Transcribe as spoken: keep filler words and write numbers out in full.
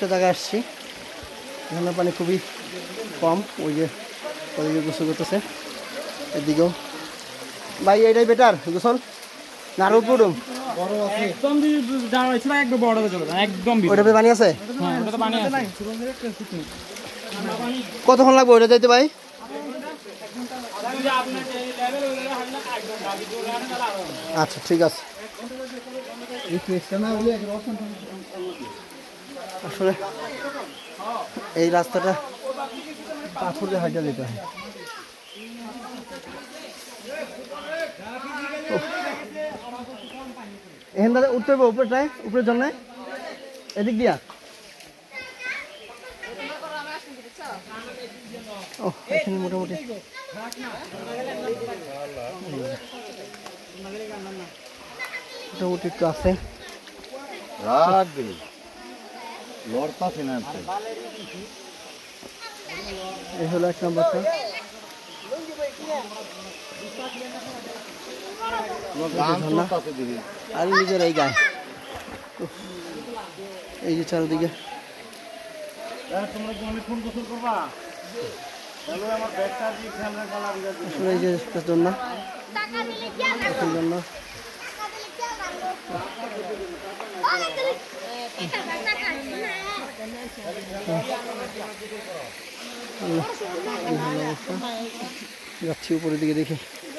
একটা জায়গায় আসছি, এখানে পানি খুবই কম। ওই যে ওইদিকে গোসল করতেছে, এদিকেও। ভাই এটাই বেটার গোসল না আর উপরে রুম? ওইটা পানি আছে? কতক্ষণ লাগবে ওইটা যাইতে ভাই? আচ্ছা ঠিক আছে। আসলে এই রাস্তাটা পাথর দিয়ে হাইটা যেতে হয়। এখান থেকে উঠতে হবে উপরেটায়, উপরের জন্য এদিক দিয়া। ও এখানে মোটামুটি মোটামুটি একটু আছে। এই হলো এক নম্বরটা। আর নিজের এই গায়ে এই যে চারদিকে আসলে এই যে জন্য জন্য যাচ্ছি উপরের দিকে দেখি।